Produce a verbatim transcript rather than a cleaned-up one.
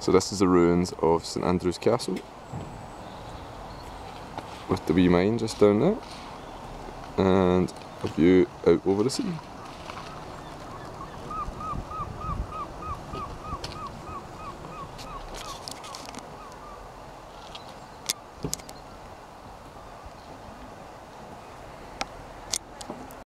So this is the ruins of St Andrew's Castle, with the wee mine just down there, and a view out over the sea.